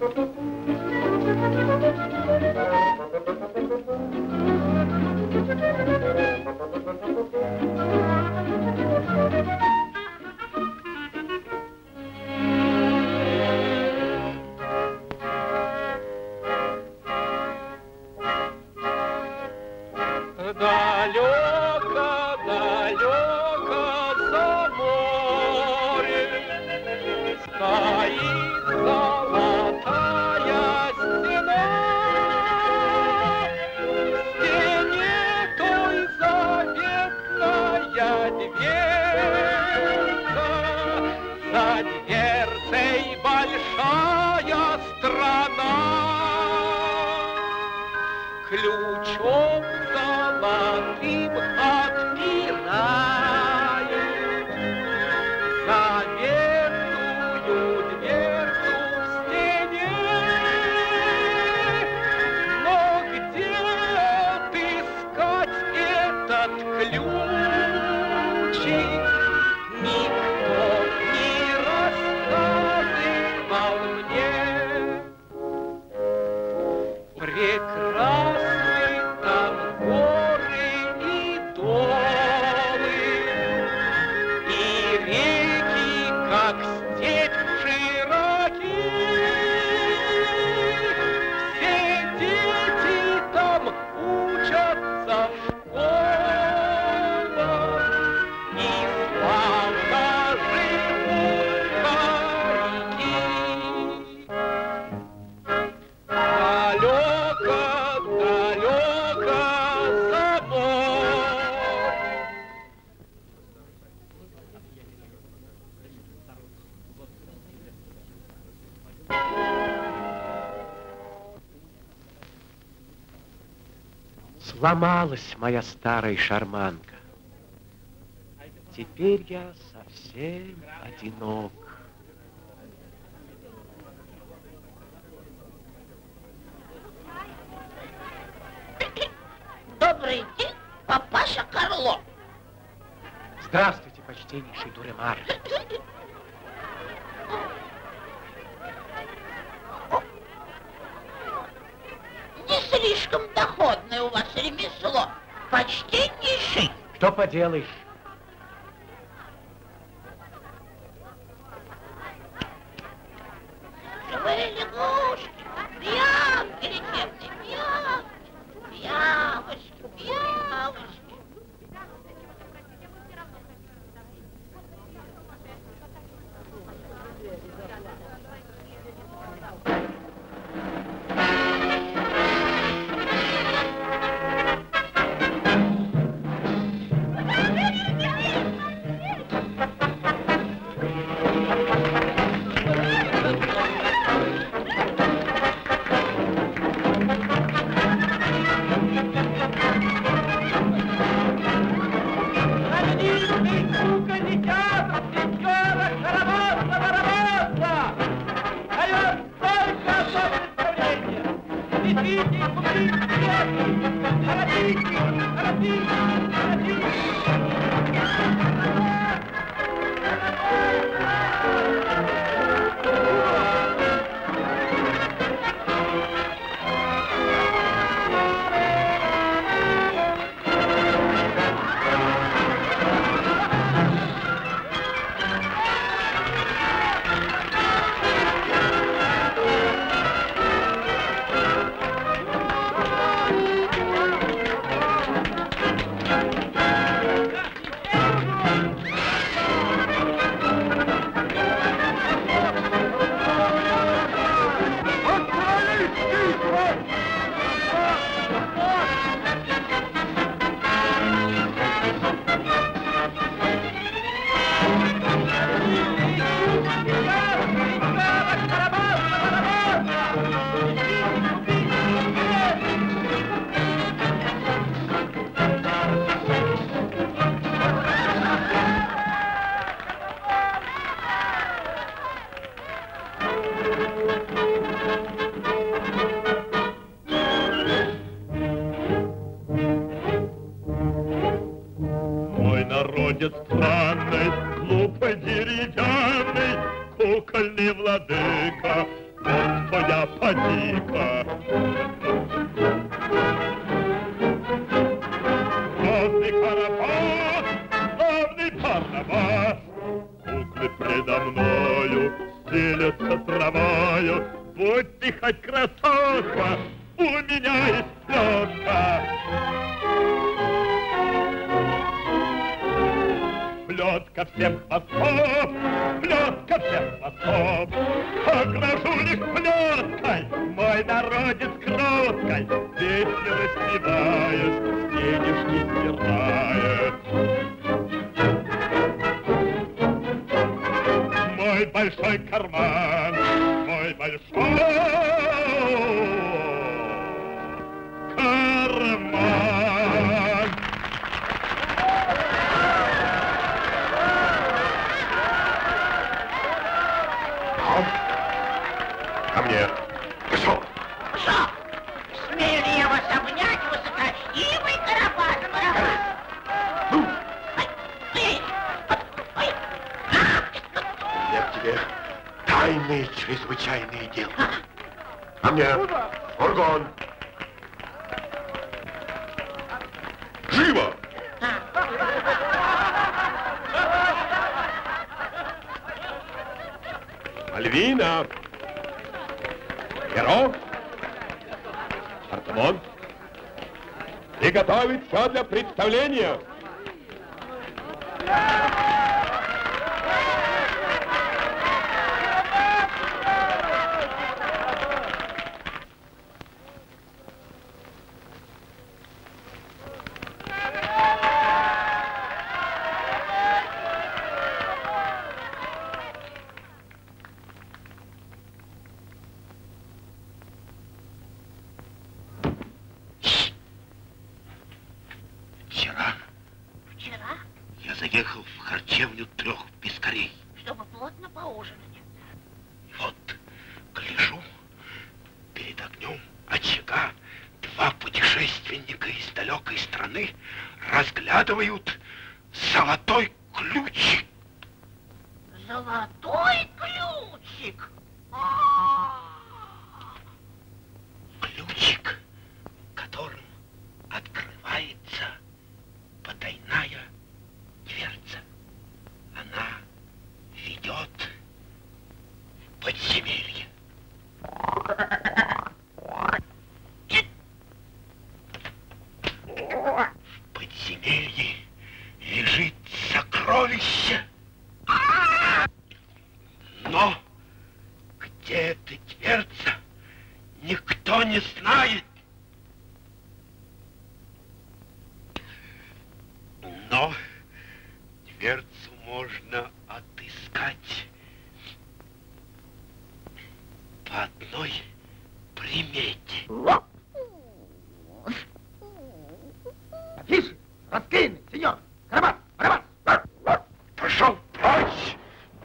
Сломалась моя старая шарманка. Теперь я совсем одинок. Добрый день, папаша Карло. Здравствуйте, почтеннейший Дуремар. Не слишком доходное у вас ремесло, почтеннейший. Что поделаешь? Живые лягушки, пиявки лечебные, пиявочки, пиявочки. Народец странный, глупый, деревянный, кукольный владыка. Вот кто моя, поди-ка. Славный карапас, славный Барнабас. Куклы предо мною стелются травою. Будь ты хоть красотка, у меня есть плетка. Плетка всем хвостом, плетка всем хвостом. Огражу их плеткой, мой народец кроткой. Песню распевает, денежки стирает. Мой большой карман, мой большой карман. Ко мне. Пошел. Пошел. Смею ли я вас обнять, высокоивый Карабас-Барабас? Ну. Я к тебе тайные, чрезвычайные дела. А мне фургон. Живо! Мальвина! Пирог! Артемон! Приготовить все для представления! Вчера я заехал в харчевню 3 пескарей. Чтобы плотно поужинать. Вот, гляжу, перед огнем очага 2 путешественника из далекой страны разглядывают золотой ключик. Золотой ключик? Ключик, которым открывается потайная дверца. Она ведет в подземелье. В подземелье лежит сокровище. Но где эта дверца, никто не знает. Но дверцу можно отыскать по одной примете. Афиши, раскинь, сеньор. Карабас, Барабас. Пошел прочь!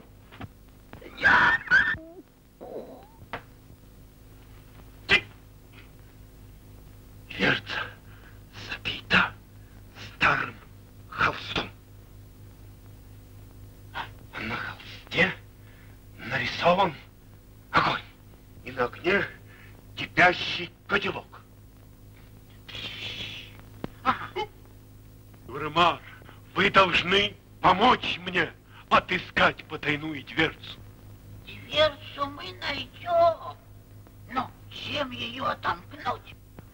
Дверца забита старым холстом. На холсте нарисован огонь. И на огне кипящий котелок. Дуремар, вы должны помочь мне отыскать потайную дверцу. Дверцу мы найдем. Но чем ее отомкнуть?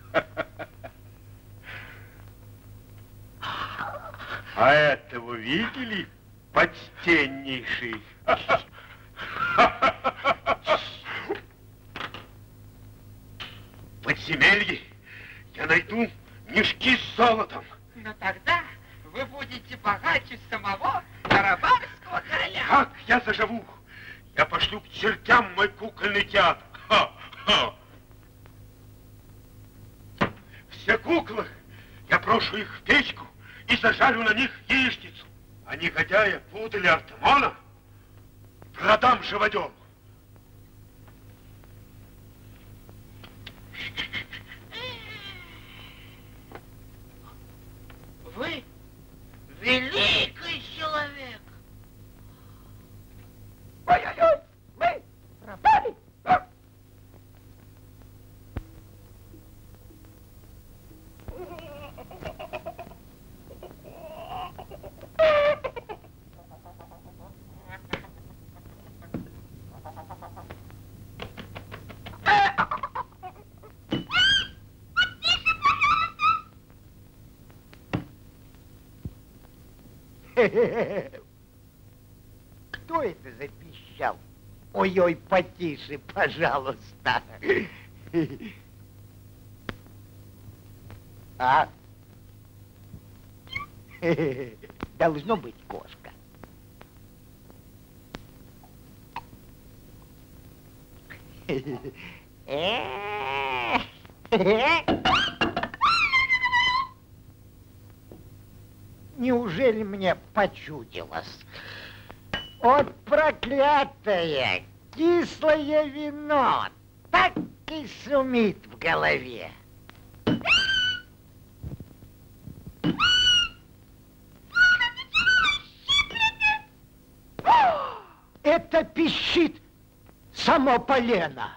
А этого видели, почтеннейший? В подземелье я найду мешки с золотом. Но тогда вы будете богаче самого Карабахского короля. Как я заживу? Я пошлю к чертям мой кукольный театр. Ха-ха. Все куклы, я брошу их в печку и зажарю на них яичницу. А негодяя путали Артемона, продам живодеру. Вы великий человек. Ой-ой-ой, мы пропали. Кто это запищал? Ой-ой, потише, пожалуйста. А? Должно быть кошка. Неужели мне почудилось? От проклятое кислое вино так и шумит в голове. Это пищит само полено.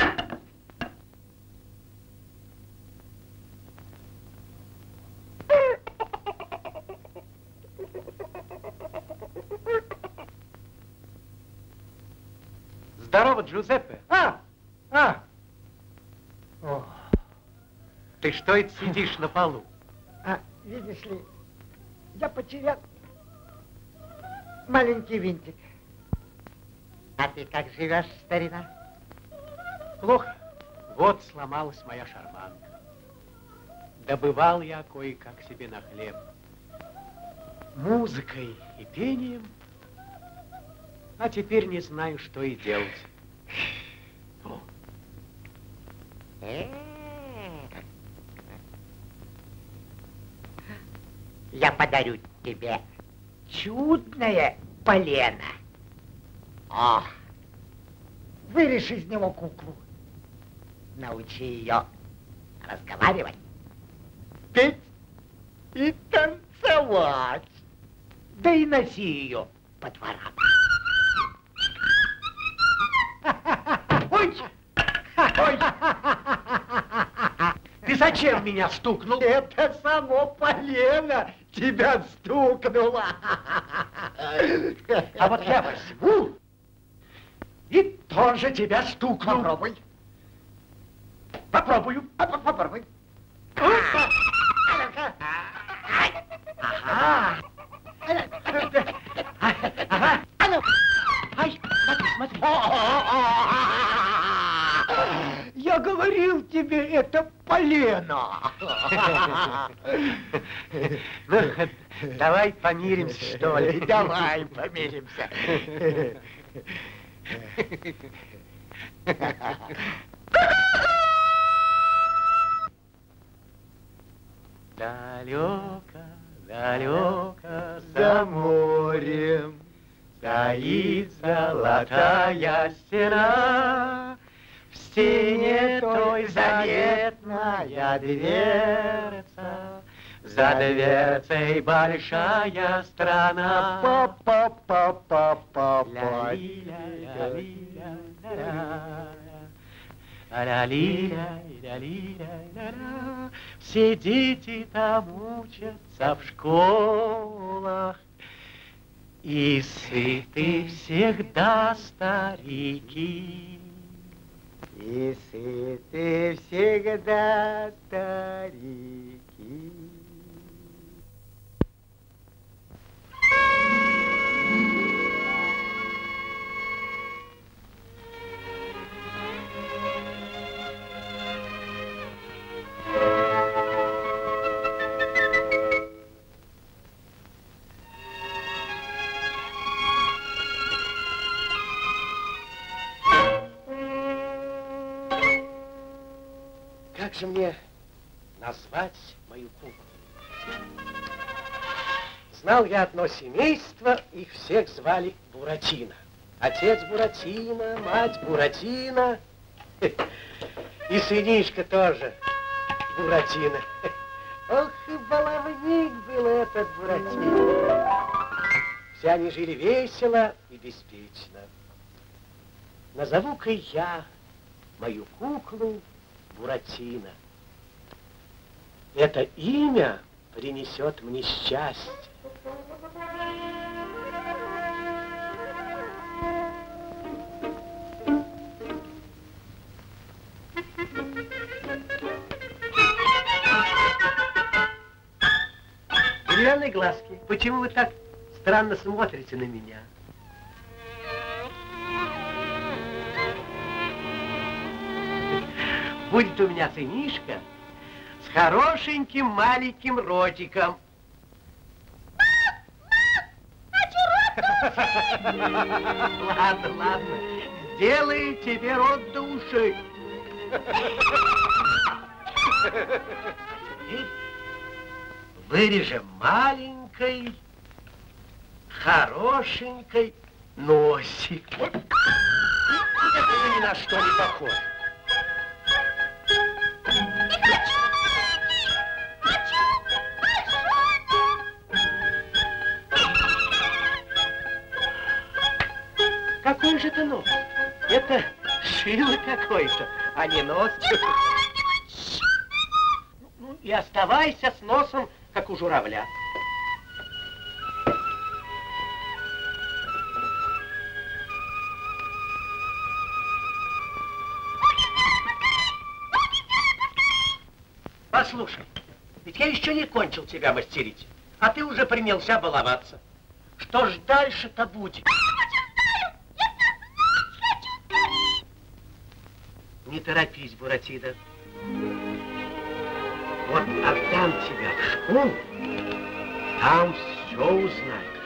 Здорово, Джузеппе. О, Ты что это сидишь на полу? видишь ли, я потерял маленький винтик. А ты как живешь, старина? Плохо. Вот сломалась моя шарманка. Добывал я кое-как себе на хлеб. Музыкой и пением. А теперь не знаю, что и делать. О. Я подарю тебе чудное полено. О, вырежь из него куклу. Научи ее разговаривать, петь и танцевать. Да и носи ее по дворам. Ой! Ой! Ты зачем меня стукнул? Это само полено тебя стукнуло. А вот я возьму и тоже тебя стукну. Попробуй. Попробую. Попробуй. Ага. Ага. Ай, смотри, смотри. Я говорил тебе, это полено. Ну, давай помиримся, что ли. Давай помиримся. Далеко, далеко За морем стоит золотая стена. В стене той заветная дверца, за дверцей большая страна. Ля-ля-ля-ля-ля-ля-ля-ля-ля-ля. Все дети там учатся в школах, и сыты всегда старики. И сыты всегда старики. Как же мне назвать мою куклу? Знал я одно семейство, их всех звали Буратино. Отец Буратино, мать Буратино, и сынишка тоже Буратино. Ох, и баловник был этот Буратино. Все они жили весело и беспечно. Назову-ка я мою куклу Буратино. Это имя принесет мне счастье. Деревянные глазки. Почему вы так странно смотрите на меня. Будет у меня сынишка с хорошеньким маленьким ротиком. Ладно, ладно. Сделай тебе рот до ушей. Вырежем маленькой, хорошенькой носик. Это ни на что не похоже. Какой же это нос? Это шило какое-то, а не нос. Ну, и оставайся с носом, как у журавля. Послушай, ведь я еще не кончил тебя мастерить, а ты уже принялся баловаться. Что ж дальше-то будет? Не торопись, Буратино. Вот отдам тебя в школу, там все узнаешь.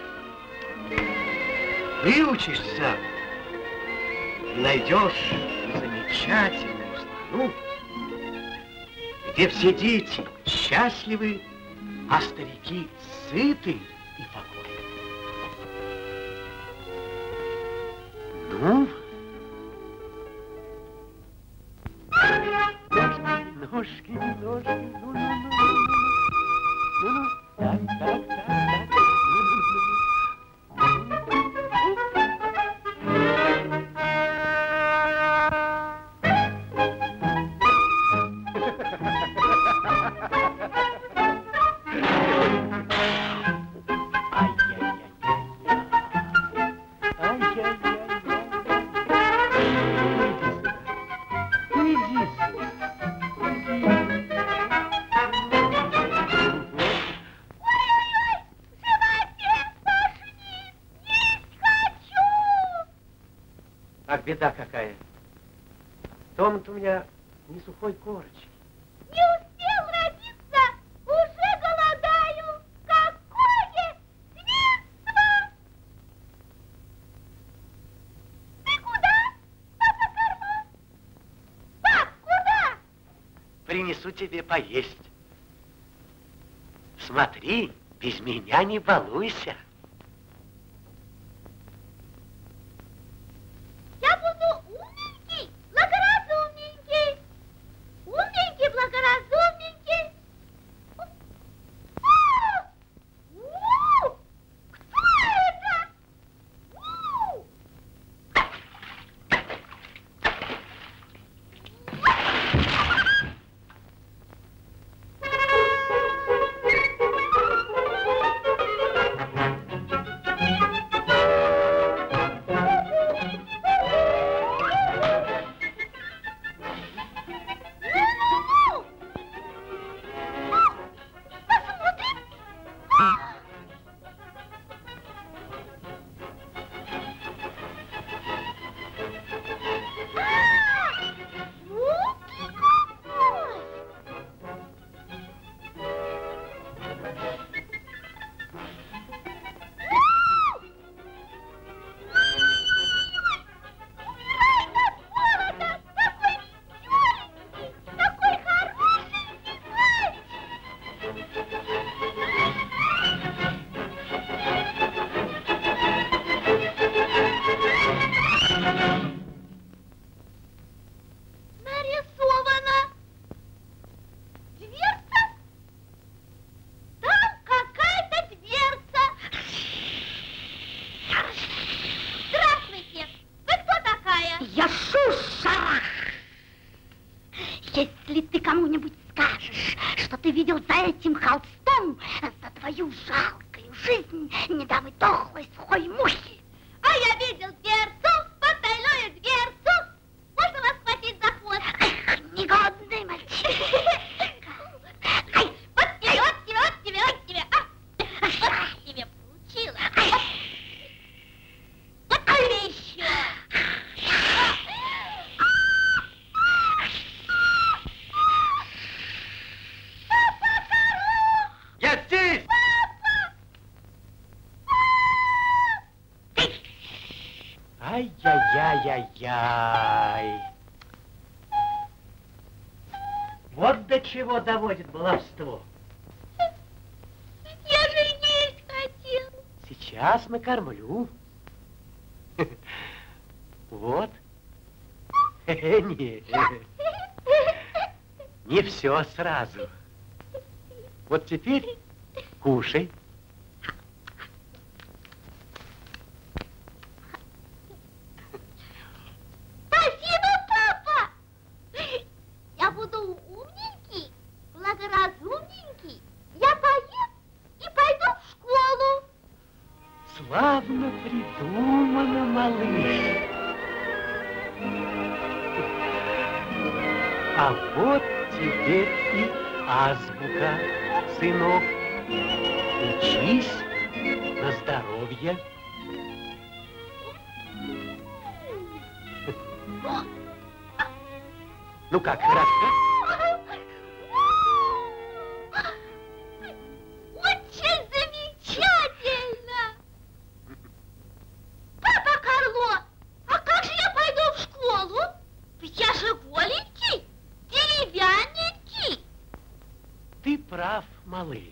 Выучишься и найдешь замечательную страну, где все дети счастливы, а старики сыты и покойны. Ну? Ножки, ножки, ну, так, так, так, так. Ах, беда какая. Дома-то у меня не сухой корочки. Не успел родиться, уже голодаю. Какое зверство! Ты куда, папа Корман? Пап, куда? Принесу тебе поесть. Смотри, без меня не балуйся. Я буду умненький, благоразумненький. Умненький, благоразумненький. Кто это? Нарисовано. Дверца? Там какая-то дверца. Здравствуйте. Вы кто такая? Я Шушара. Если ты кому-нибудь скажешь, что ты видел за этим холстом, за твою жалкую жизнь не дам и дохлой сухой мухи. А я видел дверцу, потайную дверцу. Можно вас схватить за хвост? Эх, негодный мальчик. Вот тебе, вот тебе, вот тебе, вот тебе. А, вот тебе получила. Ай-яй-яй. Вот до чего доводит баловство. Я же есть хотела. Сейчас накормлю. Вот. Не все сразу. Вот теперь кушай. Спасибо, папа. Я буду умненький, благоразумненький. Я поем и пойду в школу. Славно придумано, малыш. А вот тебе и азбука, сынок. Учись на здоровье. Ну как, хорошо? Очень замечательно. Папа Карло, а как же я пойду в школу? Ведь я же голенький, деревянненький. Ты прав, малыш.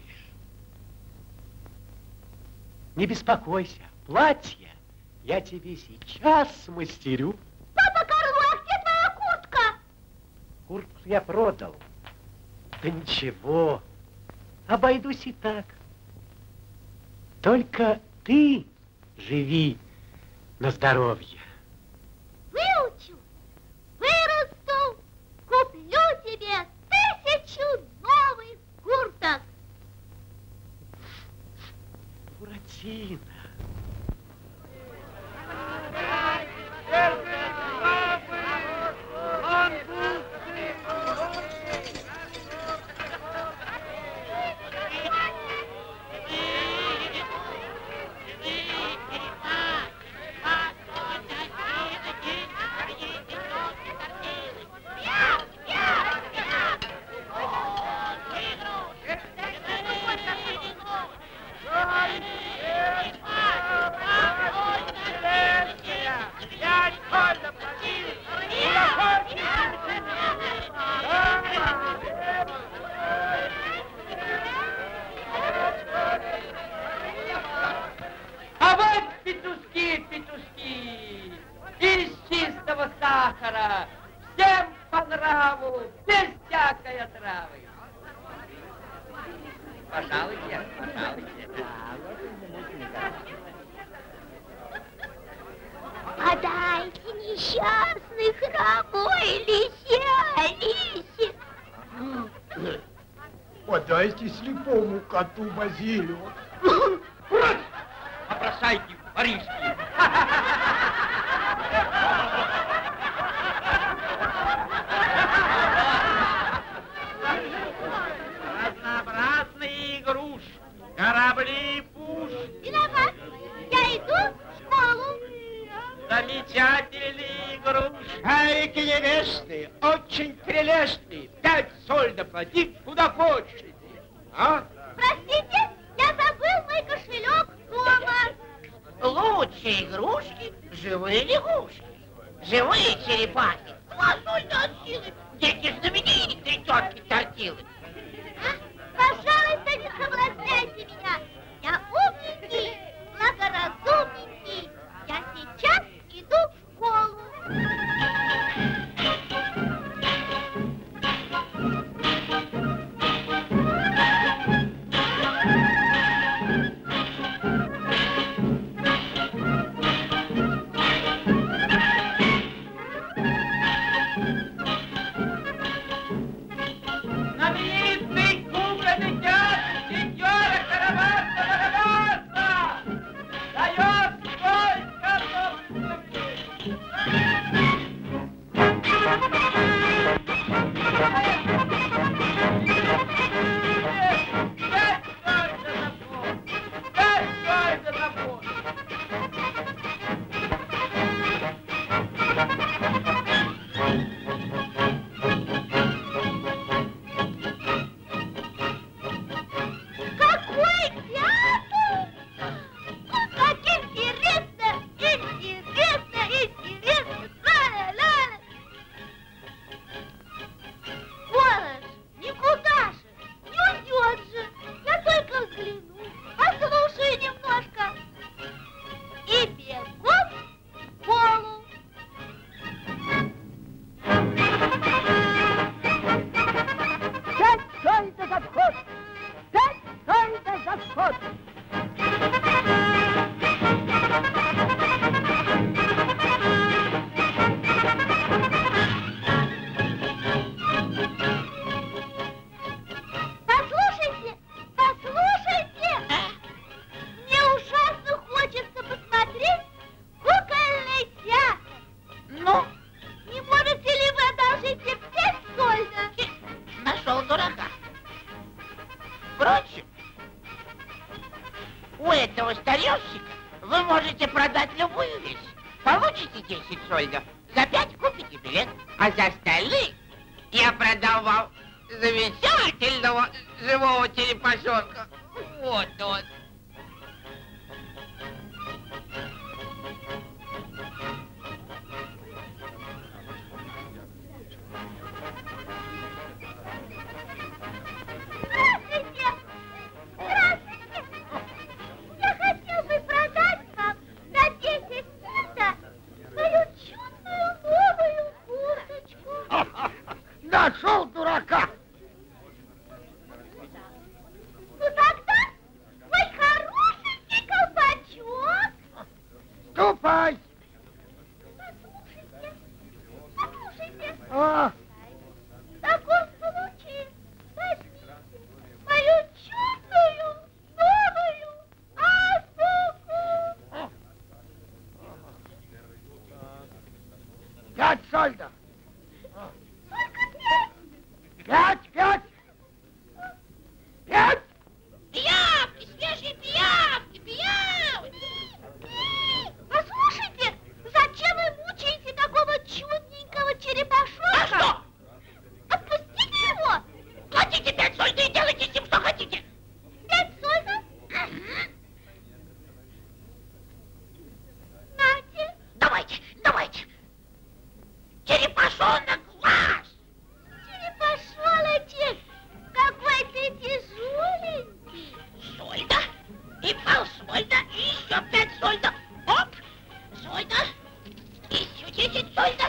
Не беспокойся, платье я тебе сейчас смастерю. Папа Карло, а где твоя куртка? Куртку я продал. Да ничего, обойдусь и так. Только ты живи на здоровье. Выучу, вырасту, куплю тебе 1000 новых курток. Буратино. А вот петушки, петушки, из чистого сахара, всем по нраву, без всякой отравы. Пожалуйте, пожалуйте. Подайте несчастный хромой лисе Алисе. Подайте слепому коту Базилию. Побросайте воришки. Разнообразные игрушки, корабли и пушки. Виноват, я иду в школу. Замечательные игрушки. Шарики невестные, очень прелестные. 5 соль доплати, куда хочешь. А? Простите, я забыл мой кошелек дома. Лучшие игрушки — живые лягушки. Живые черепахи. 2 сольда от силы. Дети знаменитые тетки тортилы. Пожалуйста, не соблазняйте меня. Я умненький, благоразумненький. Я сейчас иду в школу. сольдо. За 5 купите билет, а за остальных я продам вам замечательного живого черепашонка. Вот он. Нашел дурака! Ну тогда мой хорошенький колпачок. Ступай! Послушайте. А, В таком случае возьмите мою чудную новую азбуку. 5 сольдов! Только 5. 5! 5! Пиявки, свежие пиявки, пиявки. Послушайте, зачем вы мучаете такого чудненького черепашонка? А что? Отпустите его! Платите 5 сольдо и делайте с ним что хотите. 5 сольдов? Нате. Давайте. Черепашонок ваш. Черепашоночек, какой ты тяжеленький. Сольдо и полсольда, и еще 5 сольдо. Оп, сольдо, еще 10 сольдо.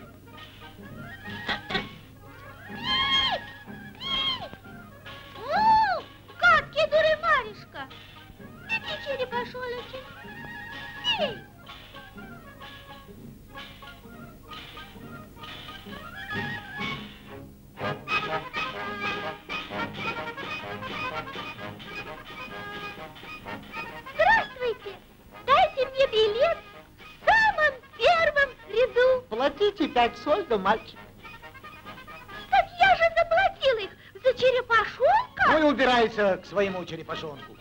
Как кедуры Маришка. Иди, черепашоночек. Эй. Здравствуйте! Дайте мне билет в самом первом ряду. Платите 5 сольдо, мальчик. Так я же заплатил их за черепашонка. Ну и убирайся к своему черепашонку.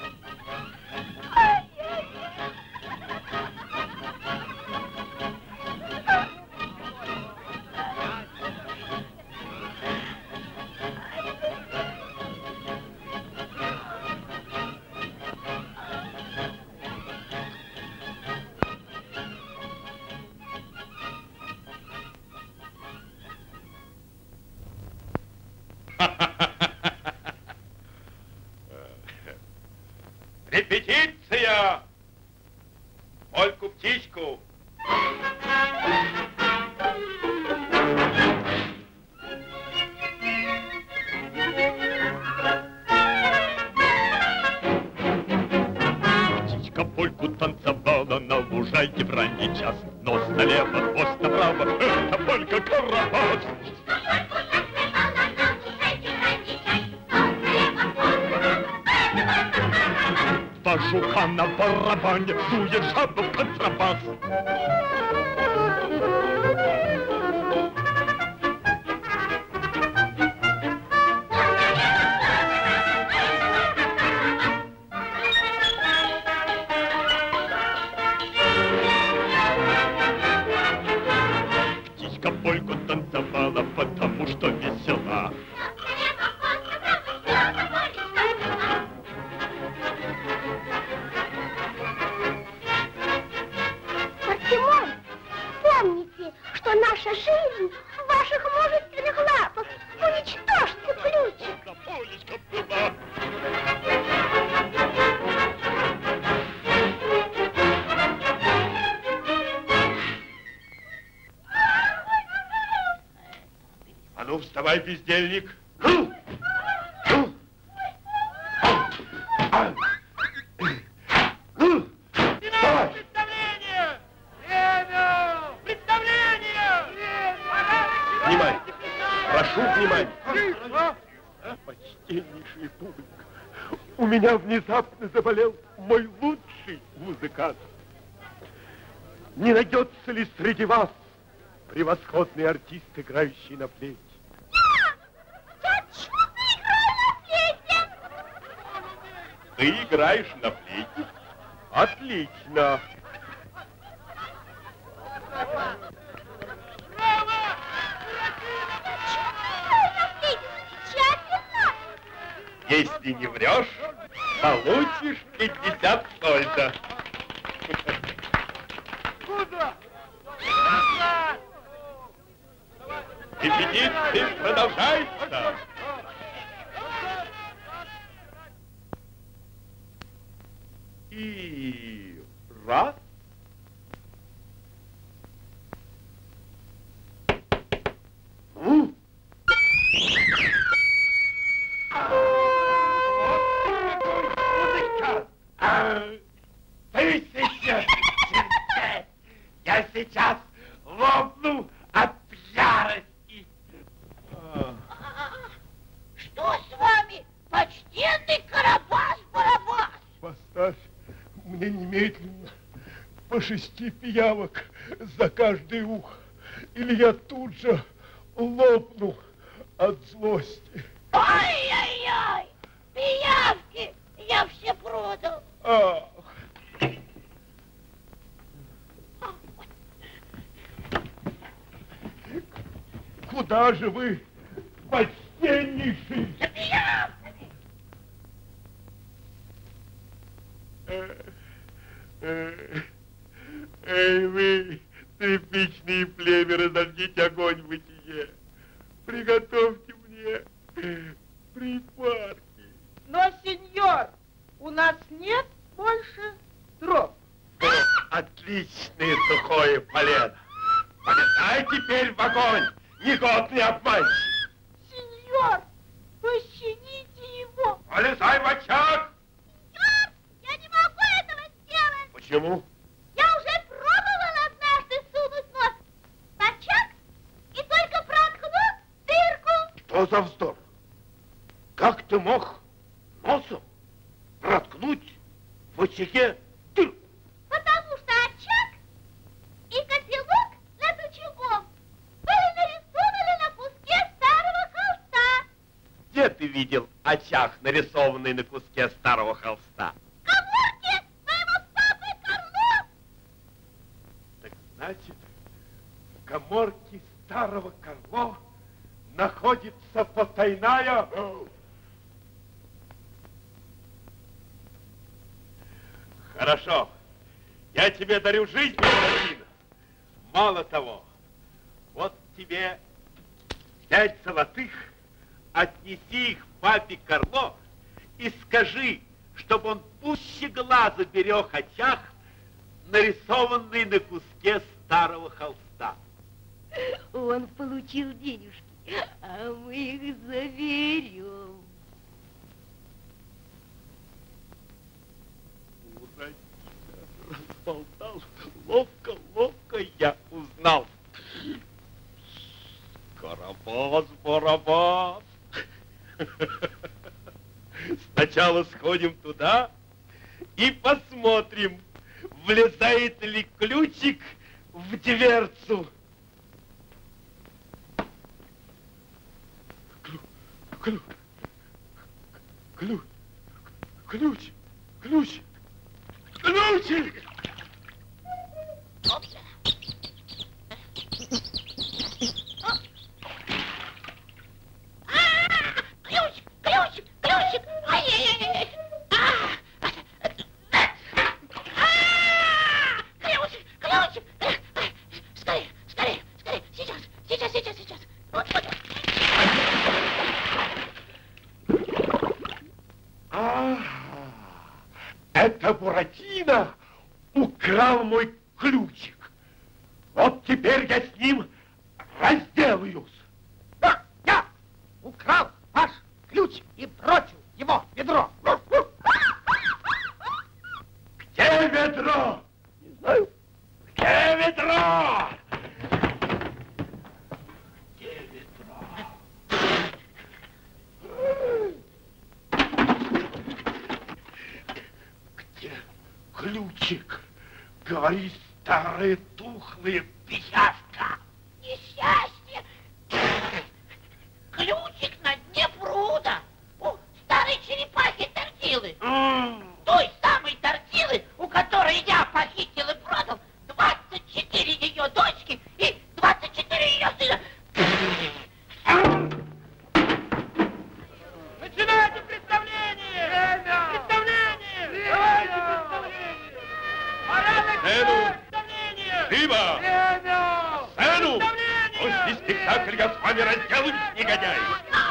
Репетиция! Польку птичку! Птичка польку танцевала на лужайке в ранний час. Нос налево, хвост направо, это полька Карабас. Два жука на барабане, дует жаба в контрабас. Птичка польку танцевала, потому что весела. Парсимон, помните, что наша жизнь в ваших мужественных лапах. Уничтожьте ключик. Полечка была. А ну, вставай, бездельник. Внимание! Прошу внимания! Почтеннейший публика, у меня внезапно заболел мой лучший музыкант. Не найдется ли среди вас превосходный артист, играющий на флейте? Я чудно играю на флейте. Ты играешь на флейте? Отлично! Если не врешь, получишь 50 сольда. Куда? Репетиция продолжается. И раз. Я сейчас лопну от ярости. Что с вами, почтенный Карабас-Барабас? Поставь мне немедленно по 6 пиявок за каждое ухо, или я тут же лопну от злости. Ой-ой-ой, пиявки, я все продал. Ах. Куда же вы, почтеннейший? За пиявками. Эй, вы, тряпичные племя, разожгите огонь в бытие. Приготовьте мне припарки. Но, сеньор, у нас нет больше дров. Отличное сухое полено. Полетай теперь в огонь, негодный обманщик. Сеньор, пощадите его. Полезай в очаг. Сеньор, я не могу этого сделать. Почему? Я уже пробовала однажды сунуть нос в очаг и только проткну дырку. Что за вздор? Как ты мог носом проткнуть в очаге дырку? Потому что очаг и котелок над очагом были нарисованы на куске старого холста. Где ты видел очаг, нарисованный на куске старого холста? В каморке моего папы Карло. Так значит, в каморке старого Карло находится потайная... Хорошо. Я тебе дарю жизнь, Буратино. Мало того, вот тебе 5 золотых, отнеси их папе Карло и скажи, чтобы он пуще глаза берег очаг, нарисованный на куске старого холста. Он получил денежки, а мы их заберем. Разболтал. Ловко я узнал. Карабас-Барабас. Сначала сходим туда и посмотрим, влезает ли ключик в дверцу. Ключик! Ключик! Ай-яй-яй-яй! Ключик! Скорее! Сейчас! Вот. Это Буратино украл мой ключик. Вот теперь я с ним разделаюсь. Да, я украл ваш ключ и бросил его в ведро. Где ведро? Не знаю. Где ведро? Где ключик? Говори, старая тухлая пиявка. Несчастье! Ключик на дне пруда у старой черепахи Тортилы. Той самой Тортилы, у которой я похитил и продал 24 ее дочки и 24 ее сына. Начинайте представление! сцену! Живо! На сцену! После спектакля я с вами разделаюсь, негодяй!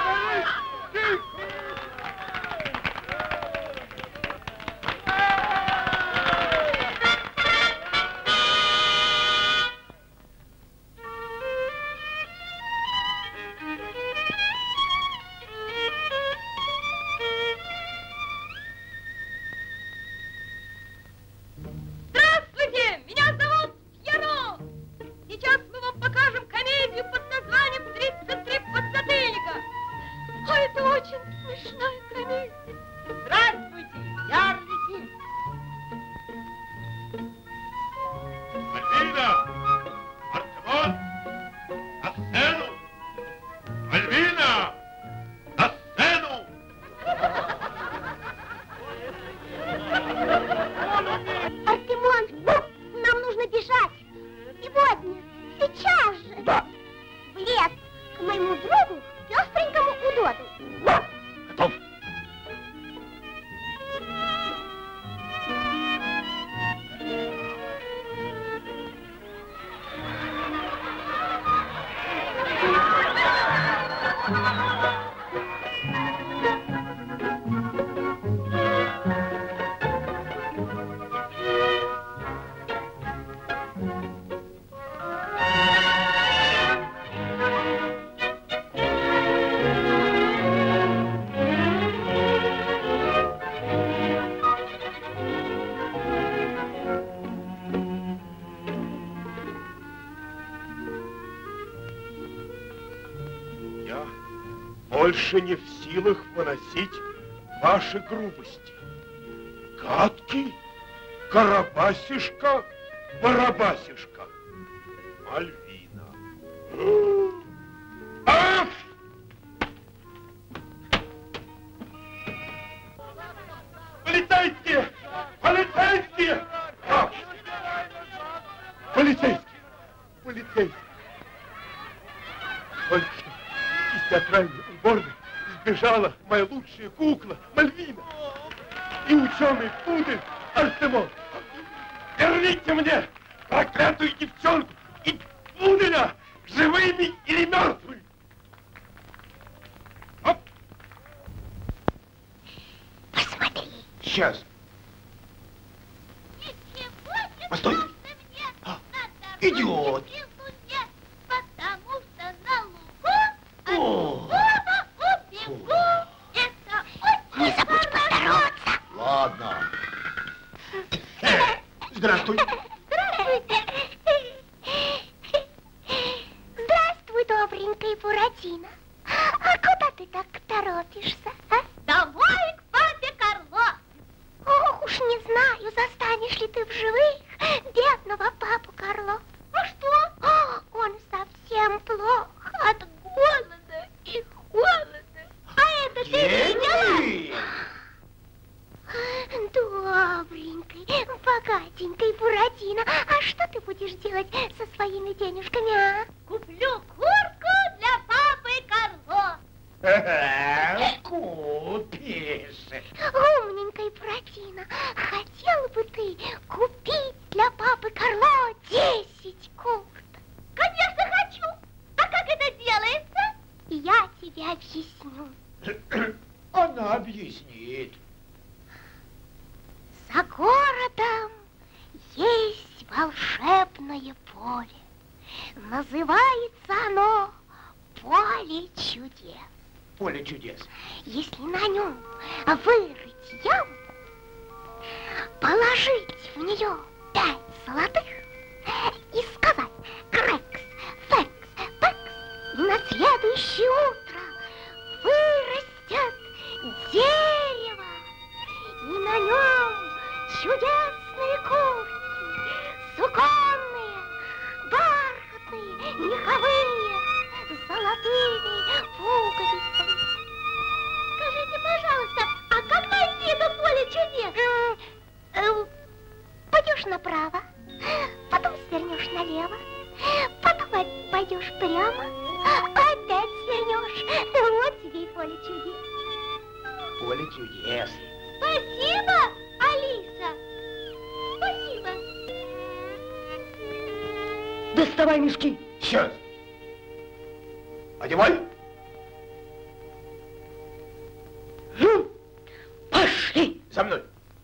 Здравствуйте! Меня зовут Пьеро! Сейчас мы вам покажем комедию под названием «33 подзатыльника». А это очень смешная комедия. Здравствуйте! Я Арлекин. Мальвина! Артемон! На сцену! Мальвина! На сцену! Артемон, нам нужно бежать. Сегодня, сейчас же. Да. В лес к моему другу, пестренькому Удоду. Готов. Я больше не в силах выносить ваши грубости. Гадкий, Карабасишка, Барабасишка, Мальвина. Ах! Полицейские! Полицейские! А! Полицейские! Полицейские! Только что из театральной уборной сбежала моя лучшая кукла Мальвина и ученый пудель Артемон. Верните мне проклятую девчонку и пуделя, живыми или мертвыми. Оп. Посмотри. Сейчас. Постой. А, идиот. Потому что на лугу убегу. Это очень... Не забудь поздороваться. Ладно. Здравствуй. Здравствуй, добренький Буратино. А куда ты так торопишься, а? Домой к папе Карло. Ох, уж не знаю, застанешь ли ты в живых бедного папу Карло. А что? Он совсем плох от голода и холода. А это ты видела? Добренький, богатенький Буратино, а что ты будешь делать со своими денежками, а? Куплю куртку для папы Карло. Купишь. Умненький Буратино, хотел бы ты купить для папы Карло 10 курток? Конечно, хочу. А как это делается? Я тебе объясню. Она объяснит. За городом есть волшебное поле. Называется оно Поле чудес. Поле чудес. Если на нем вырыть яму, положить в нее 5 золотых и сказать крекс, фекс, пекс, на следующее утро вырастет дерево, и на нем чудесные куртки, суконные, бархатные, меховые, с золотыми пуговицами. Скажите, пожалуйста, а как найти это поле чудес? Пойдешь направо, потом свернешь налево, потом пойдешь прямо, опять свернешь. Вот тебе и поле чудес. Поле чудес. Спасибо, Алиса. Спасибо. доставай мешки. Сейчас. Одевай. Пошли. За мной.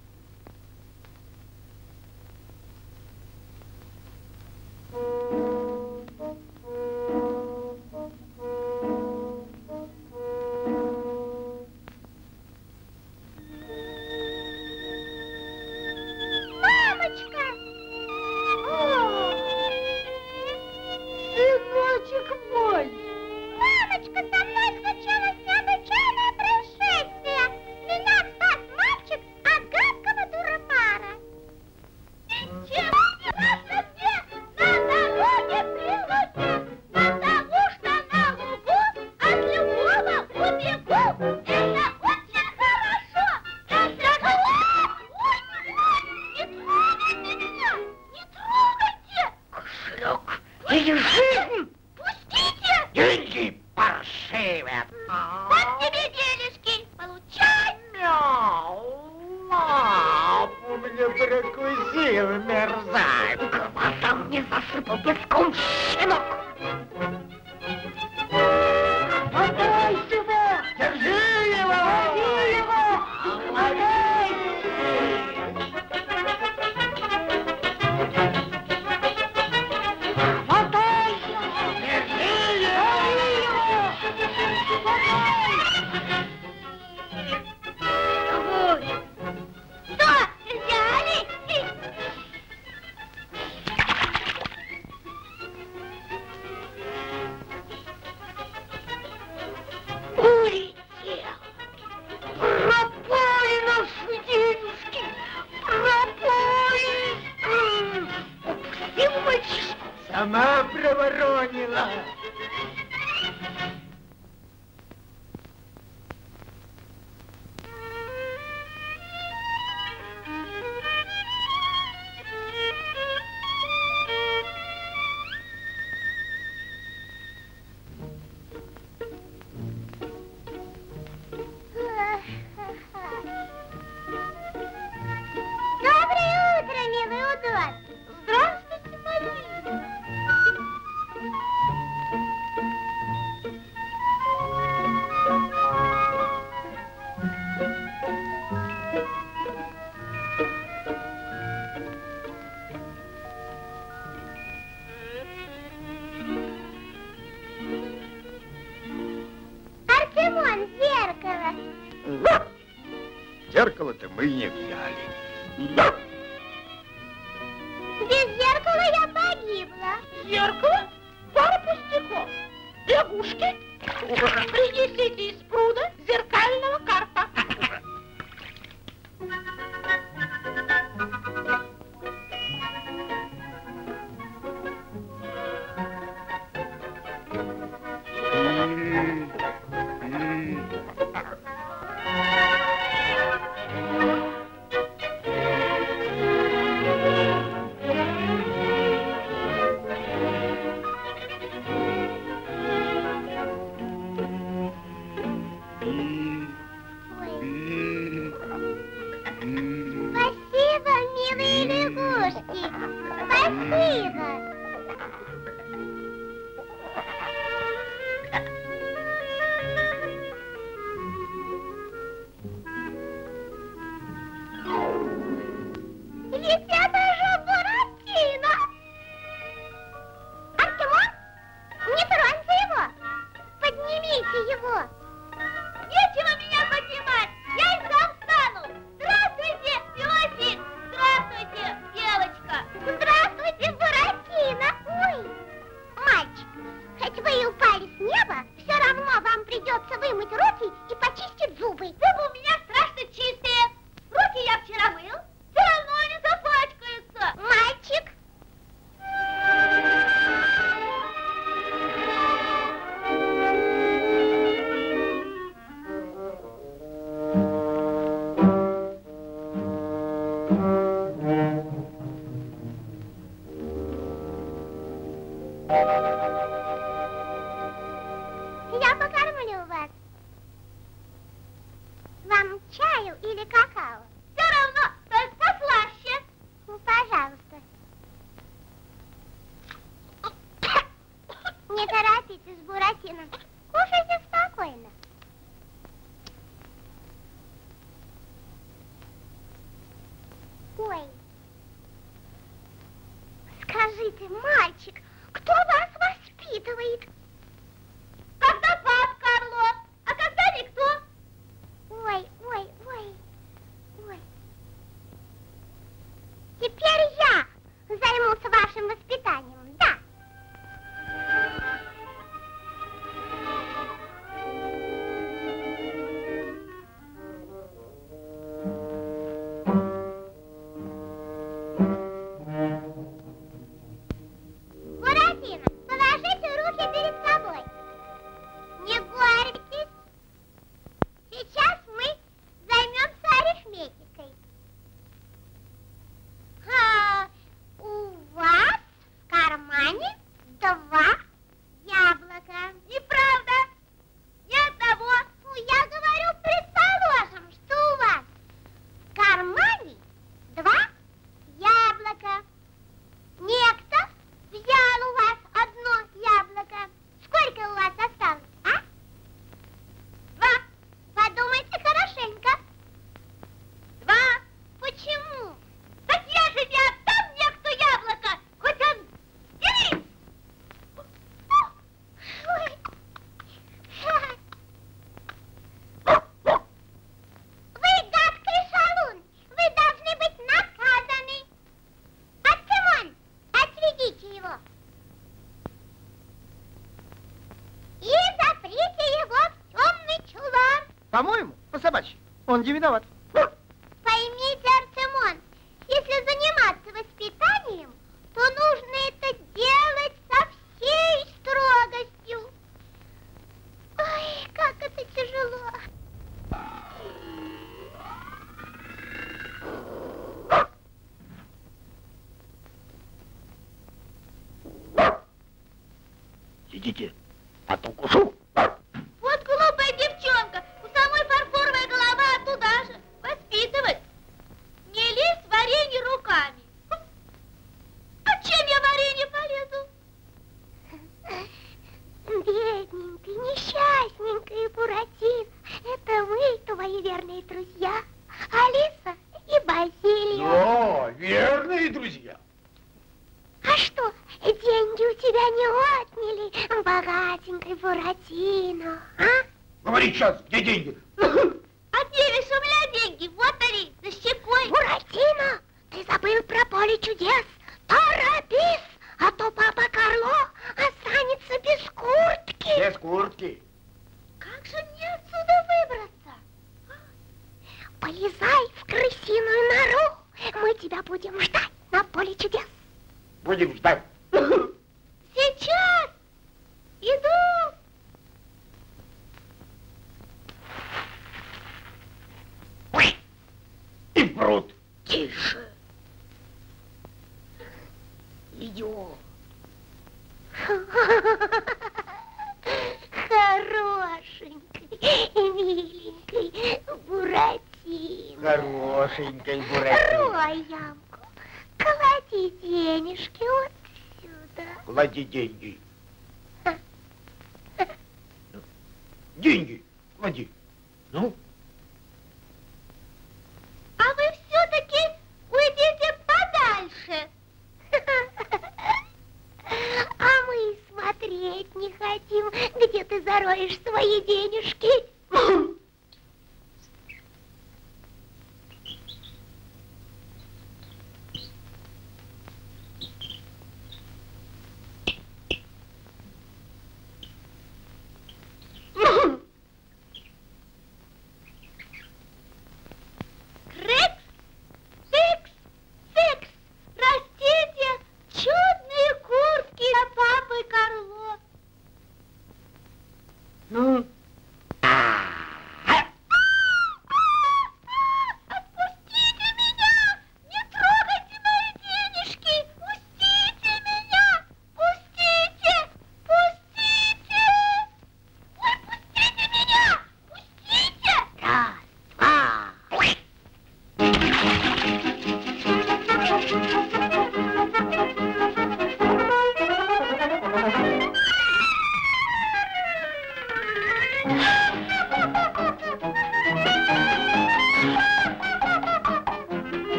Сама проворонила. Доброе утро, милый удод. Здравствуйте, Марина. Артемон, зеркало. Зеркало-то мы не взяли. Без зеркала я погибла. Зеркало? Пара пустяков. Лягушки, принесите из пруда зеркального карпа. Спасибо, милые лягушки. Спасибо. Ведь это же Буратино. Артемон, не троньте его. Поднимите его. Нечего меня поднимать. Я и сам встану. Здравствуйте, Филосик. Здравствуйте, девочка. Здравствуйте, Буратино. Ой, мальчик, хоть вы и упали с неба, все равно вам придется вымыть руки и почистить зубы. Зубы у меня страшно чистые. Руки я вчера мыл. Все равно они запачкаются. Мальчик. Я покормлю вас. Вам чаю или какао? Все равно, только послаще. Ну, пожалуйста. стоит. Когда пап Карло, а когда никто? Ой. Теперь я займусь вашим воспитанием, да? Буратино, положите руки перед собой. Не горьтесь. Сейчас мы займемся арифметикой. У вас в кармане 2 яблока. Неправда. Ни одного. Ну, я говорю, предположим, что у вас в кармане 2 яблока. Некто взял у вас 1 яблоко. Сколько у вас осталось, а? 2. Подумайте хорошенько. 2. Почему? Так я же не отдам некто яблоко, хоть он... Бери! Вы гадкий шалун, вы должны быть наказаны. Артемон, отведите его. И заприте его в темный чулан. По-моему, по-собачьи. Он не виноват. Поймите, Артемон, если заниматься воспитанием, то нужно это делать со всей строгостью. Ой, как это тяжело. Сидите, а то укушу. Вот глупая девчонка, у самой фарфоровая голова туда же. Воспитывать. Не лезь в варенье руками. А чем я в варенье полезу? Бедненький, несчастненький Буратино, это вы, твои верные друзья, Алиса и Базилия. О, верные друзья. А что, деньги у тебя не отняли, богатенький Буратино, а? Говори сейчас, где деньги? А где ведь у меня деньги? Вот они, за щекой. Буратино, ты забыл про поле чудес. Торопись, а то папа Карло останется без куртки. Без куртки. Как же мне отсюда выбраться? Полезай в крысиную нору. Мы тебя будем ждать на поле чудес. Будем ждать. Сейчас. Иду. И пруд. Тише. Идем. Хорошенький, миленький Буратино. Хорошенький Буратино. Рой ямку. Клади денежки вот сюда. Клади деньги. Деньги клади. Ну? А вы все-таки уйдите подальше. А мы смотреть не хотим, где ты зароешь свои денежки. Крекс, фикс, фикс, растите чудные куртки для папы Карло. Ну?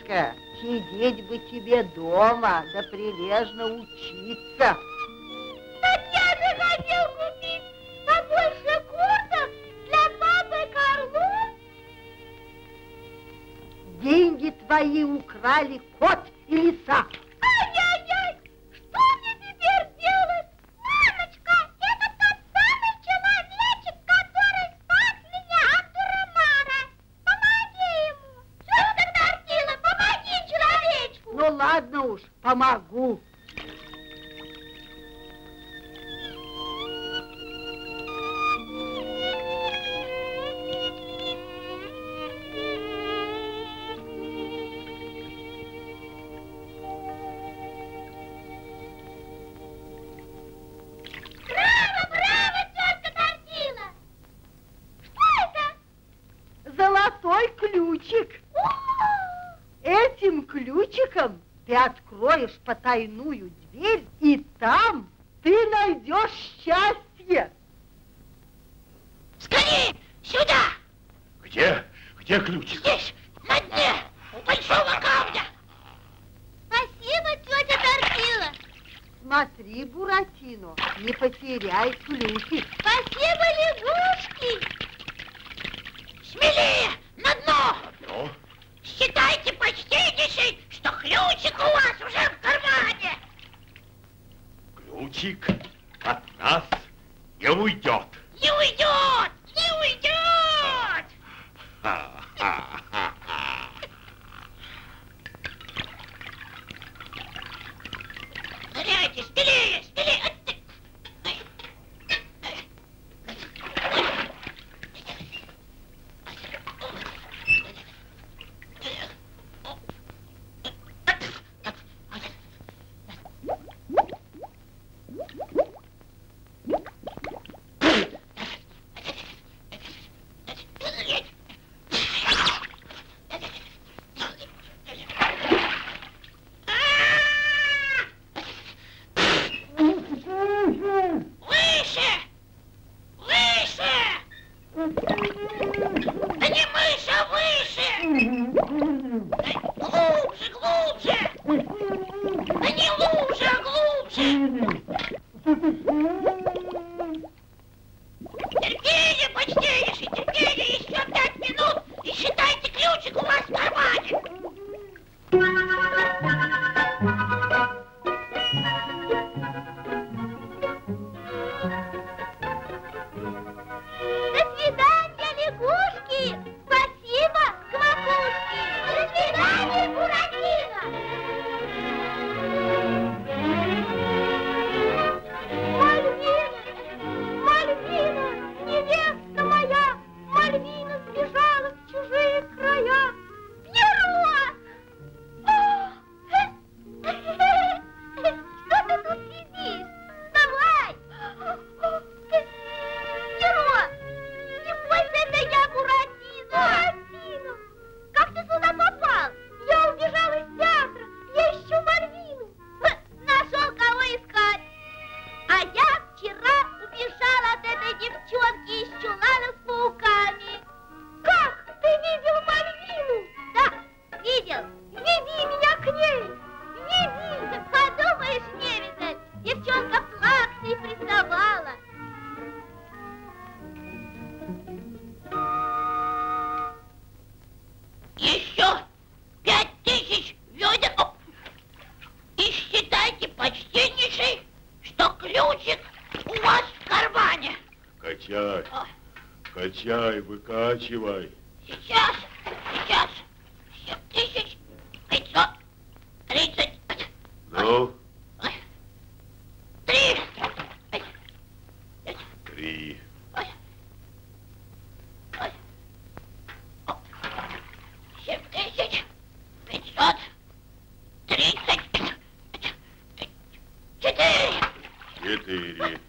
Дочка, сидеть бы тебе дома, да прилежно учиться. Так я же хотел купить побольше курток для папы Карлу. Деньги твои украли кот и лиса. Ай-яй-яй, что мне теперь делать? Мамочка, это тот самый человечек, который спас меня от Дурамара. Помоги ему. Что ты, Тортила, помоги человечку. Ну ладно уж, помогу. Золотой ключик. Этим ключиком ты откроешь потайную дверь, и там ты найдешь счастье. Скорее, сюда! Где? Где ключик? Здесь, на дне, у большого камня. Спасибо, тетя Тортила. Смотри, Буратино, не потеряй ключик. Спасибо, лягушки. Смелее, на дно! Ну? Считайте, почтеннейший, что ключик у вас уже в кармане. Ключик от нас не уйдет. Не уйдет! Не уйдет! Ха-ха-ха-ха. Ныряйте, смелее, смелее! Терпение, почтеннейший, терпение, еще 5 минут, и считайте, ключик у вас в кармане. До свидания, лягушки. Спасибо, квакушки. До свидания, Буратино. Мальвина, Мальвина, невеста моя, Мальвина сбежала в чужие края. Пьеро! Что ты тут сидишь? Вставай! Пьеро! Не бойся, это я, Буратино! Буратино! Как ты сюда попал? Я убежал из театра. Я ищу Мальвину. Нашел, кого искать. А я вчера убежал от этой девчонки из чулана с пауками. Как? Ты видел Мальвину? Да, видел. Веди меня к ней. Веди. Подумаешь, не видать. Девчонка плакса и приставала. Еще 5000 ведер. И считайте, почтеннейший, что ключик у вас в кармане. Качай, качай, выкачивай. Сейчас, сейчас. 7530. Ну? 3. 3. 7534. 4.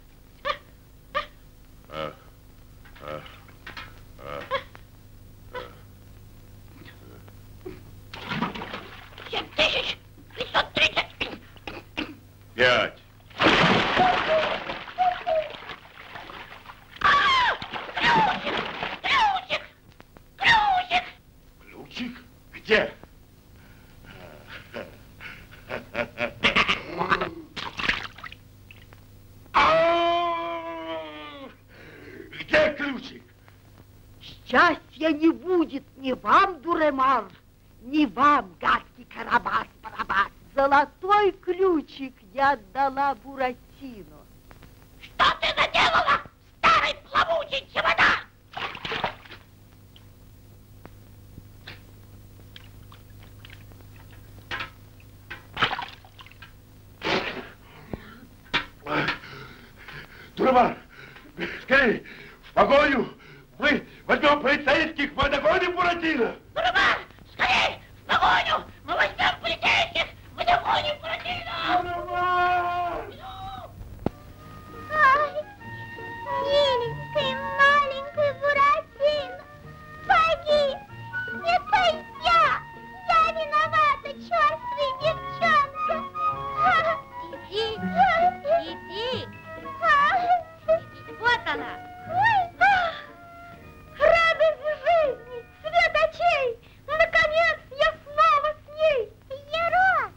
Да не будет ни вам, Дуремар, ни вам, гадкий Карабас-Барабас. Золотой ключик я отдала Буратино. Что ты наделала, старый плавучий чемодан? Дуремар, скорее, в погоню! Мы возьмем полицейских, мы догоним Буратино! Дуремар, скорее, в погоню! Мы возьмем полицейских, мы догоним Буратино! Дуремар! Ай, миленький, маленький Буратино, погиб. Это я. Я виновата, черствая девчонка. Иди, иди. Вот она. Ой, радость жизни, свет очей. Наконец я снова с ней. Пьеро.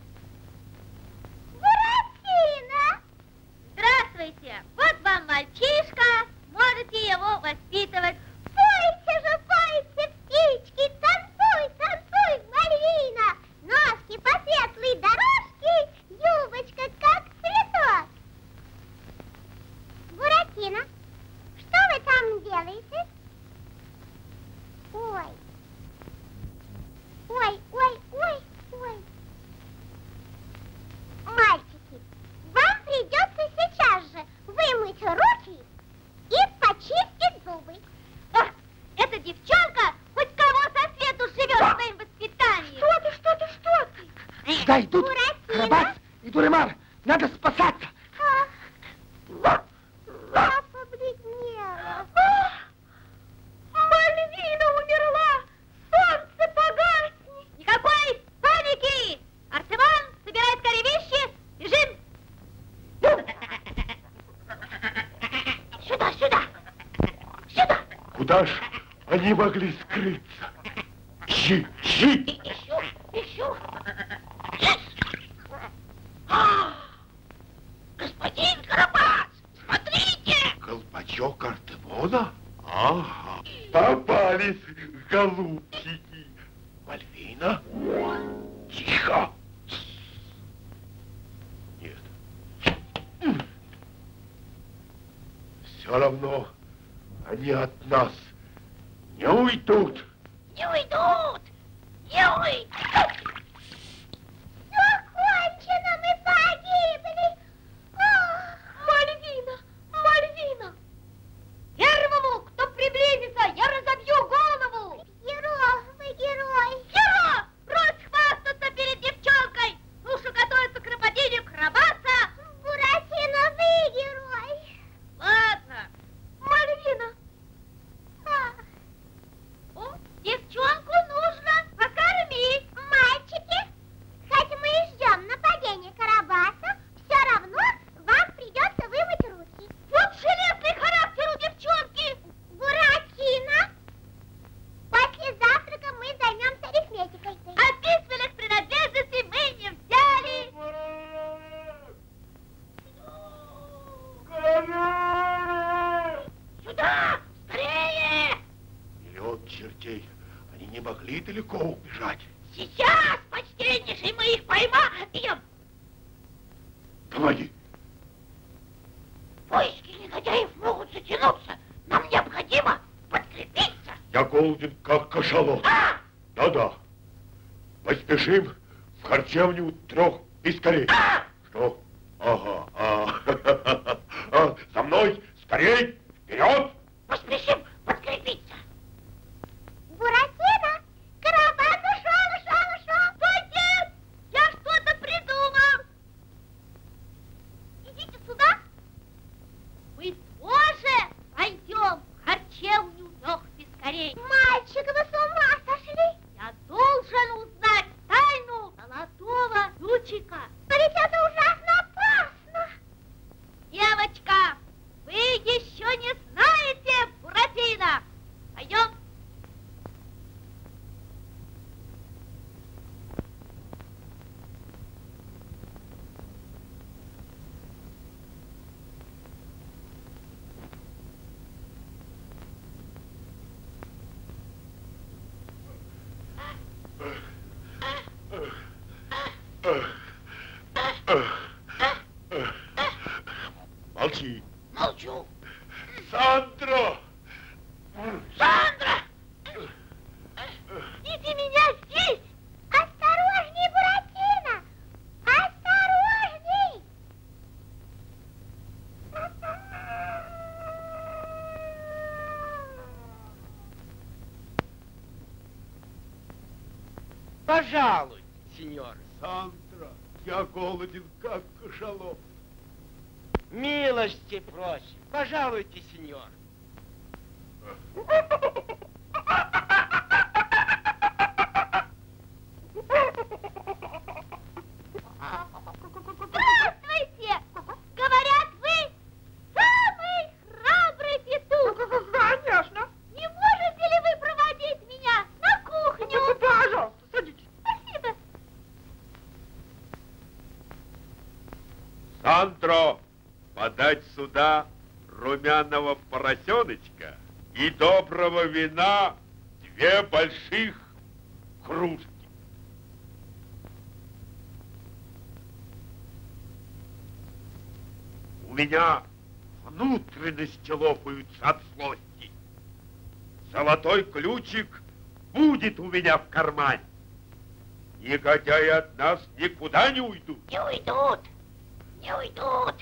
Буратино. Здравствуйте. Вот вам мальчишка. Можете его воспитывать. Пойте же, пойте, птички, танцуй, танцуй, Мальвина. Ножки по светлой дорожке, юбочка как цветок. Буратино, что вы там делаете? Ой. Ой, ой, ой, ой. Мальчики, вам придется сейчас же вымыть руки и почистить зубы. О, эта девчонка хоть кого со свету живет в своем воспитании. Что ты? Сюда идут Буратино? Карабас и Дуремар. Надо спасаться. Я побледнела. Мальвина умерла! Солнце погаснет! Никакой паники! Артемон, собирай скорее вещи! Бежим! Сюда, сюда! Сюда! Куда ж они могли скрыться? Ищи! Ищу! Господин Карабас, смотрите! Колпачок Артемона? Ага. Попались, голубчики. Мальвина? Тихо. Нет. Все равно они от нас не уйдут. Не уйдут! Не уйдут! Все кончено, мы погибли. Мальвина! Мальвина! Первому, кто приблизится, я разобью голову! Пьеро, вы герой. Пьеро, брось хвастаться перед девчонкой! Слушай, готовится к нападению Карабаса! Буратино, вы герой. Ладно, Мальвина! О, девчонку нужно покормить! Мальчики, хоть мы и ждем нападения Карабаса, все равно вам придется вымыть руки. Вот железный характер у девчонки! Буратино, после завтрака мы займемся арифметикой. А письменных принадлежностей мы не взяли! Сюда! Скорее! Вперед, чертей. Они не могли далеко убежать. Сейчас, почтеннейший, мы их поймаем! Говори. Поиски негодяев могут затянуться. Нам необходимо подкрепиться. Я голоден, как кашалот. Да-да. Поспешим в харчевню 3 пискарей. Что? Ага. За мной! Скорей! Вперед! Поспешим подкрепиться. Буратино, Карабас ушел. Отец, я что-то придумал! Идите сюда. Мы тоже пойдем в харчевню 3 пискарей. Мальчик, вы с ума сошли? Я должен узнать тайну золотого ключика. Но ведь это ужасно опасно. Девочка, вы еще Молчи. Молчу. Сандро! Сандра! Ждите меня здесь! Осторожней, Буратино! Осторожней! Пожалуйте, сеньор. Сандро, я голоден, как кашалот. Милости просим. Пожалуйте, сеньор. Здравствуйте! Говорят, вы самый храбрый петух! Конечно! Не можете ли вы проводить меня на кухню? Пожалуйста, садитесь. Спасибо. Сандро, подать сюда румяного поросеночка и доброго вина 2 больших кружки. У меня внутренности лопаются от злости. Золотой ключик будет у меня в кармане. Негодяи от нас никуда не уйдут. Не уйдут. Не уйдут.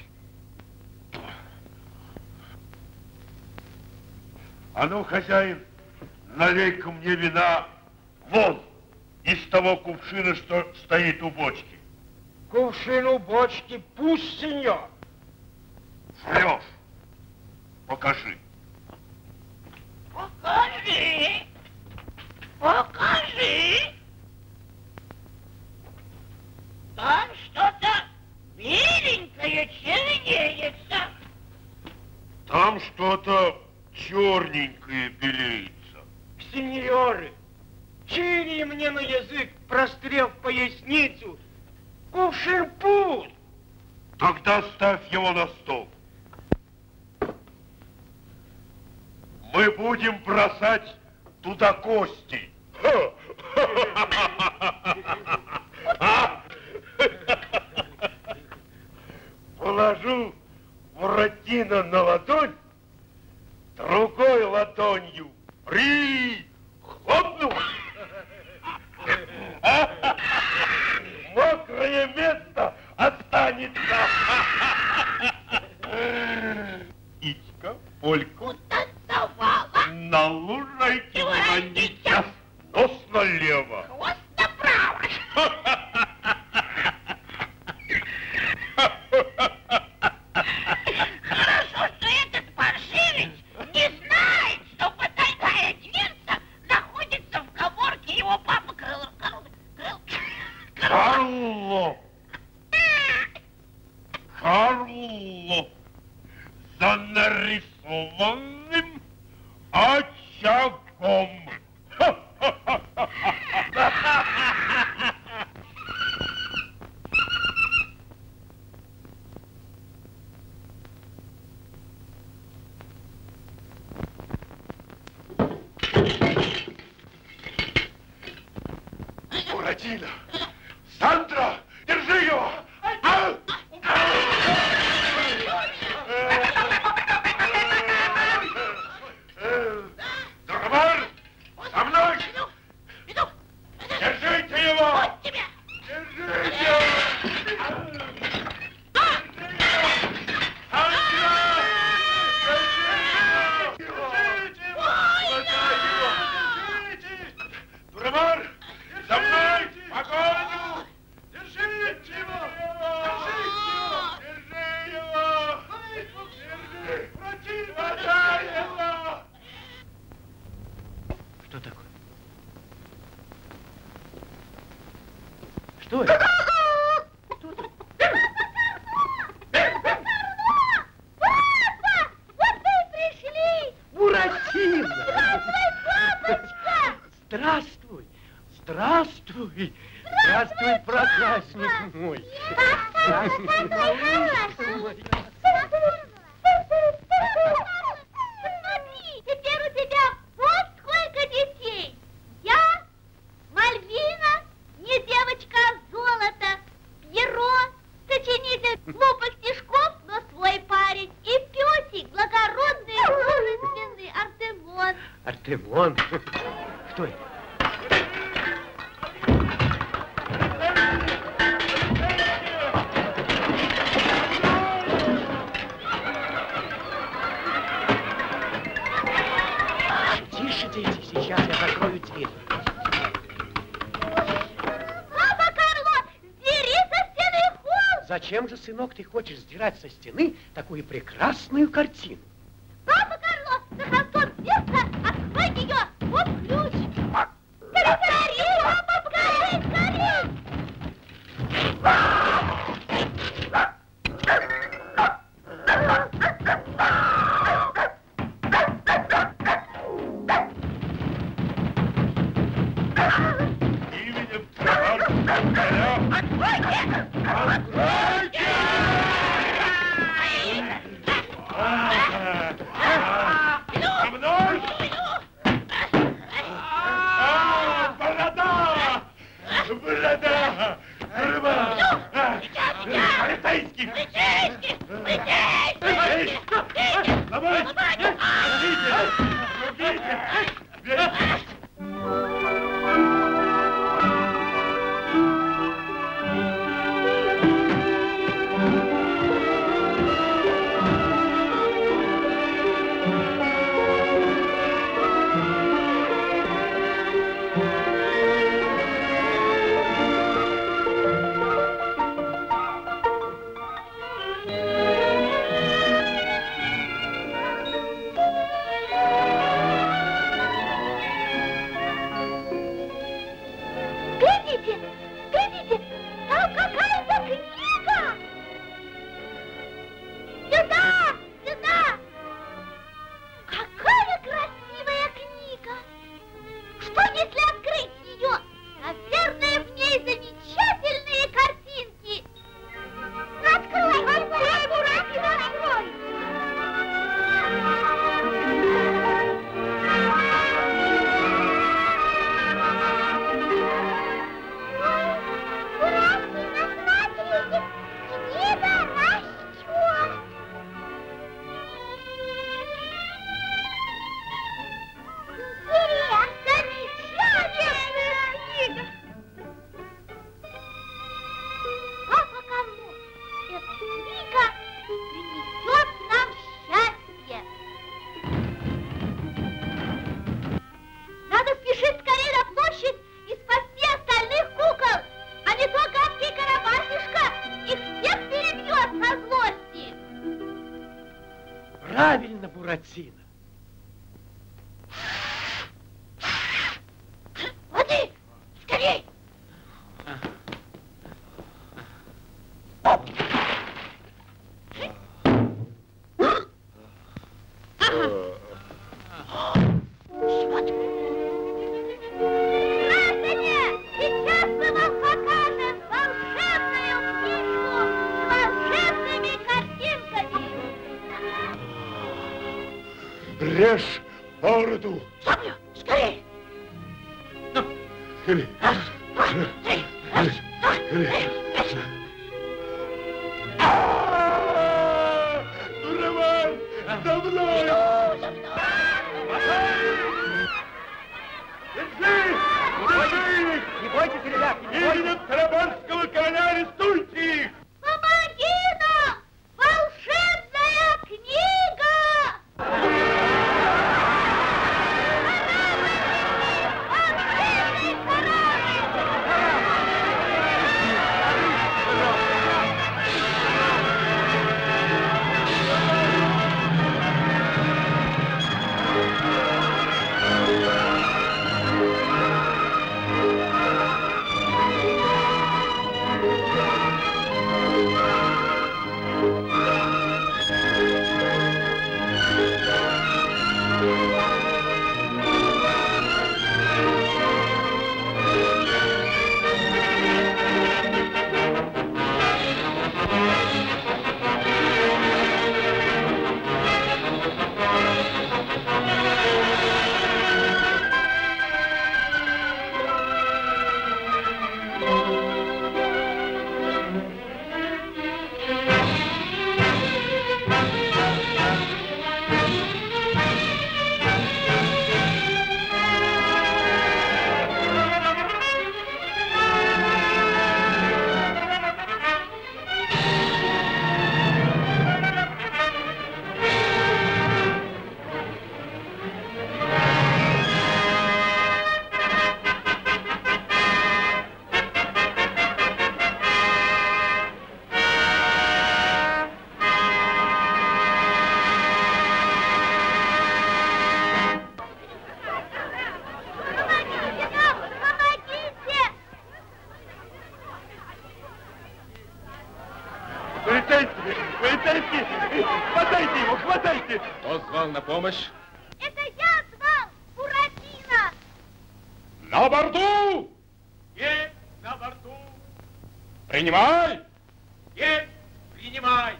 А ну, хозяин, налей-ка мне вина вон из того кувшина, что стоит у бочки. Кувшин у бочки пусть, сеньор. Врешь. Покажи. Покажи. Покажи. Там что-то беленькое чернеется. Там что-то черненькое белеется. Сеньоры, чили мне на язык, прострел в поясницу. Кувшин пуст. Тогда ставь его на стол. Мы будем бросать туда кости. Положу Буратино на ладонь, другой ладонью прихлопну. Мокрое место останется. Ичка, Олька, Танцевала. на лужайке в ранний час, нос налево. Хвост направо. Хорошо, что этот паршивец не знает, что потайная дверца находится в каморке его папы Карло! Карло! За нарисованным очагом! Буратино! Сандра! Держи его! Дурман! Со мной! Иду! Держите его! Вот тебя! Держите! Дурман! За мной! По городу! Держите его! Держи его! Держи! Хватай его! Что такое? Что это? Папа! Вот вы и пришли! Буратино! Папочка! Здравствуй! Здравствуй! Здравствуй, проказник мой! Какой хороший! Смотри, теперь у тебя вот сколько детей! Я, Мальвина, не девочка, а золото! Вон. Что это? Тише, дети, сейчас я закрою дверь. Папа Карло, сдери со стены холст! Зачем же, сынок, ты хочешь сдирать со стены такую прекрасную картину? Папа Карло, за холстом место, открой ее, вот ключ! Скорей, папа, скорей! Именем Карабасского короля. Откройте! Откройте! За мной! Борода! Борода! Карабас! Полицейский! Полицейский! Давай! Бегите! Глядите, глядите, там какая-то книга! Сюда, сюда! Какая красивая книга! Что если открыть ее? Наверное, в ней замечательные картинки! Открой, открой, Буратино, открой! Буратино, смотрите, книга растет! Замечательная книга! Папа Карло, эта книга принесет нам счастье! Надо спешить скорее на площадь и спасти остальных кукол, а не то гадкий Карабасишка их всех перебьет со злости! Правильно, Буратино. Воды! Скорей! Граждане, сейчас мы вам покажем волшебную книжку с волшебными картинками. Режь бороду! Саблю! Скорей! Скорей! Раз, два, три, раз, два, три, пять. Роман! За мной! За мной! Держи! Держи их! Не бойтесь, ребят, не бойтесь. Именем Карабасского короля арестуйте их! Помоги нам! Волшебная книга! Волшебный корабль! Полицейский! Хватайте его, хватайте! Кто звал на помощь? Это я звал Буратино! На борту! Есть на борту! Принимай! Есть! Принимай!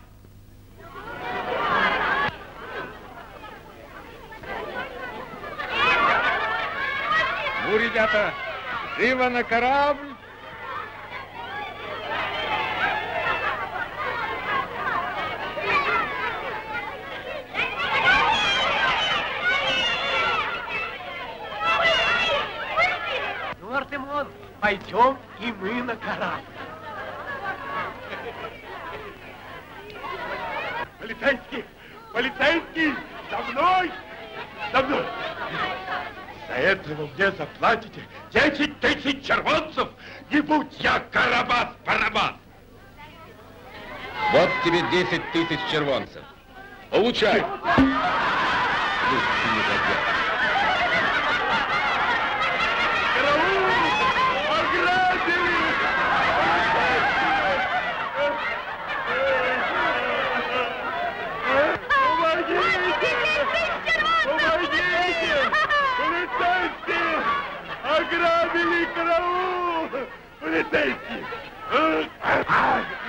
Ну, ребята, живо на корабль! Ну, Артемон, пойдем и мы на корабль. Полицейский! Полицейский! За мной! За мной! За это вы мне заплатите 10 тысяч червонцев, не будь я Карабас-Барабас! Вот тебе 10 тысяч червонцев. Получай! Караул! Ограбили! Помогите! Полицейские! Ограбили караул! Полицейские!